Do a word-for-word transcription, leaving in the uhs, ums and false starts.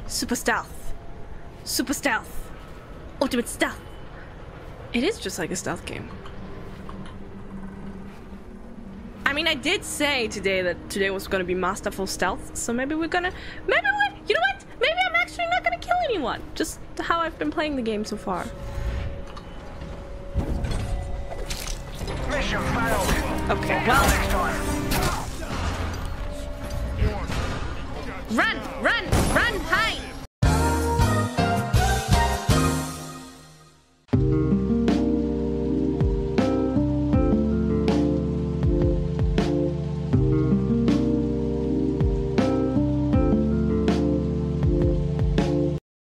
Super stealth. Super stealth. Ultimate stealth. It is just like a stealth game. I mean, I did say today that today was gonna be masterful stealth, so maybe we're gonna, maybe we, you know what? Maybe I'm actually not gonna kill anyone. Just how I've been playing the game so far. Mission failed. Okay, well. Next time. Run, run, run, hide.